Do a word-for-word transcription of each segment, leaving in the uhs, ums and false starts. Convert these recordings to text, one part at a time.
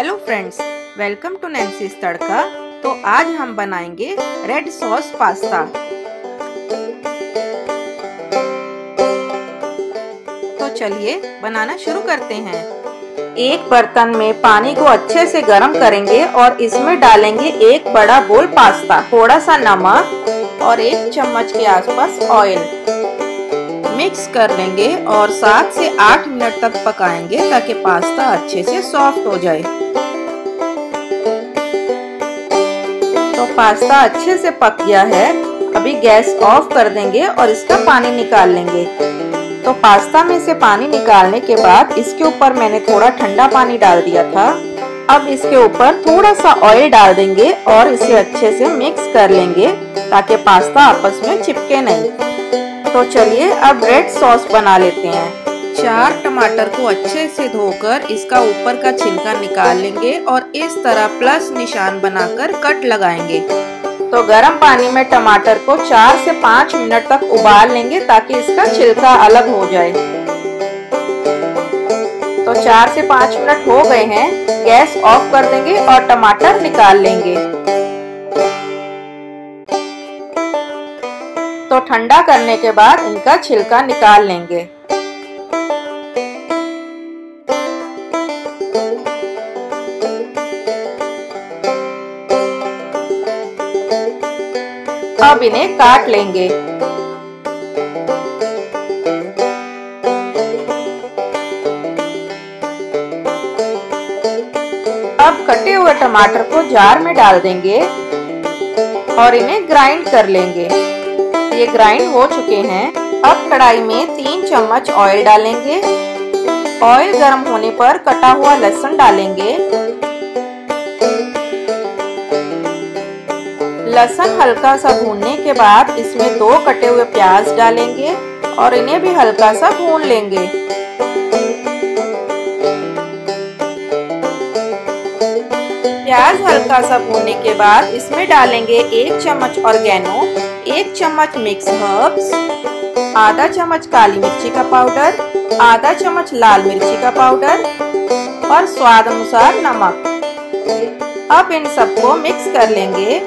Hello friends, welcome to Nancy's Tadka. तो आज हम बनाएंगे रेड सॉस पास्ता। तो चलिए बनाना शुरू करते हैं। एक बर्तन में पानी को अच्छे से गर्म करेंगे और इसमें डालेंगे एक बड़ा बोल पास्ता, थोड़ा सा नमक और एक चम्मच के आसपास ऑयल। मिक्स कर लेंगे और सात से आठ मिनट तक पकाएंगे ताकि पास्ता अच्छे से सॉफ्ट हो जाए। तो पास्ता अच्छे से पक गया है। अभी गैस ऑफ कर देंगे और इसका पानी निकाल लेंगे। तो पास्ता में से पानी निकालने के बाद इसके ऊपर मैंने थोड़ा ठंडा पानी डाल दिया था। अब इसके ऊपर थोड़ा सा ऑयल डाल देंगे और इसे अच्छे से मिक्स कर लेंगे ताकि पास्ता आपस में चिपके नहीं। तो चलिए अब रेड सॉस बना लेते हैं। चार टमाटर को अच्छे से धोकर इसका ऊपर का छिलका निकाल लेंगे और इस तरह प्लस निशान बनाकर कट लगाएंगे। तो गर्म पानी में टमाटर को चार से पाँच मिनट तक उबाल लेंगे ताकि इसका छिलका अलग हो जाए। तो चार से पाँच मिनट हो गए हैं। गैस ऑफ कर देंगे और टमाटर निकाल लेंगे। तो ठंडा करने के बाद इनका छिलका निकाल लेंगे। अब इन्हें काट लेंगे। अब कटे हुए टमाटर को जार में डाल देंगे और इन्हें ग्राइंड कर लेंगे। ये ग्राइंड हो चुके हैं। अब कढ़ाई में तीन चम्मच ऑयल डालेंगे। ऑयल गर्म होने पर कटा हुआ लहसुन डालेंगे। लहसुन हल्का सा भूनने के बाद इसमें दो कटे हुए प्याज डालेंगे और इन्हें भी हल्का सा भून लेंगे। प्याज हल्का सा भूनने के बाद इसमें डालेंगे एक चम्मच ऑर्गेनो, एक चम्मच मिक्स हर्ब्स, आधा चम्मच काली मिर्ची का पाउडर, आधा चम्मच लाल मिर्ची का पाउडर और स्वाद अनुसार नमक। अब इन सबको मिक्स कर लेंगे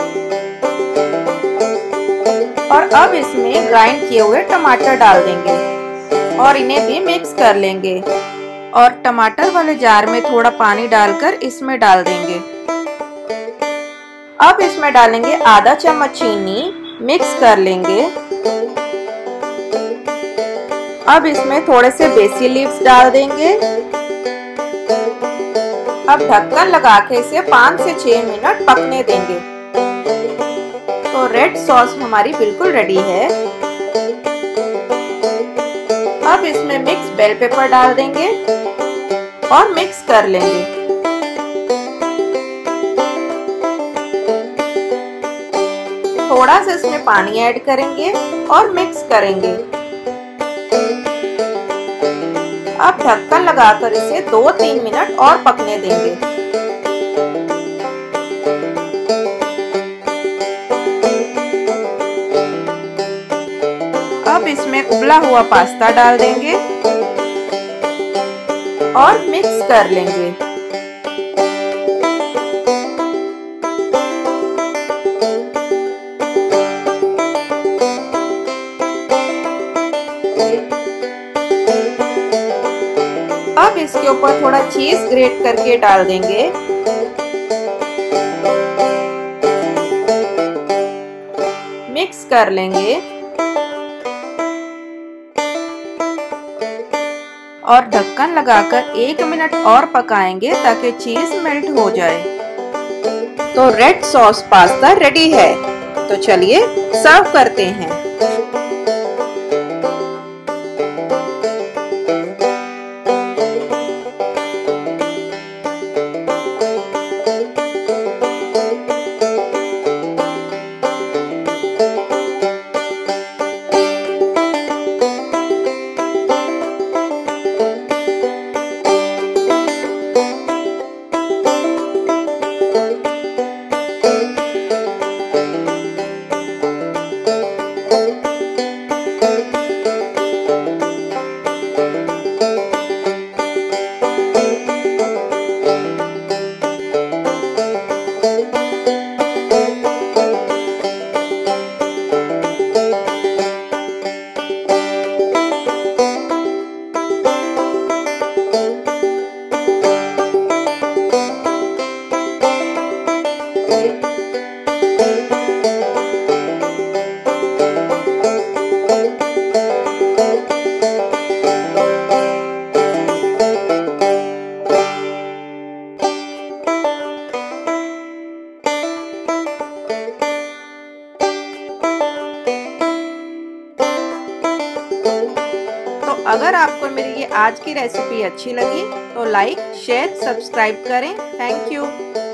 और अब इसमें ग्राइंड किए हुए टमाटर डाल देंगे और इन्हें भी मिक्स कर लेंगे। और टमाटर वाले जार में थोड़ा पानी डालकर इसमें डाल देंगे। अब इसमें डालेंगे आधा चम्मच चीनी, मिक्स कर लेंगे। अब इसमें थोड़े से बेसिल लीव्स डाल देंगे। अब ढक्कन लगा के इसे पाँच से छह मिनट पकने देंगे। तो रेड सॉस हमारी बिल्कुल रेडी है। अब इसमें मिक्स बेल पेपर डाल देंगे और मिक्स कर लेंगे। थोड़ा सा इसमें पानी ऐड करेंगे और मिक्स करेंगे। अब ढक्कन लगाकर इसे दो तीन मिनट और पकने देंगे। अब इसमें उबला हुआ पास्ता डाल देंगे और मिक्स कर लेंगे। अब इसके ऊपर थोड़ा चीज ग्रेट करके डाल देंगे। मिक्स कर लेंगे और ढक्कन लगाकर एक मिनट और पकाएंगे ताकि चीज मेल्ट हो जाए। तो रेड सॉस पास्ता रेडी है। तो चलिए सर्व करते हैं। Thank you. अगर आपको मेरी ये आज की रेसिपी अच्छी लगी तो लाइक शेयर सब्सक्राइब करें। Thank you.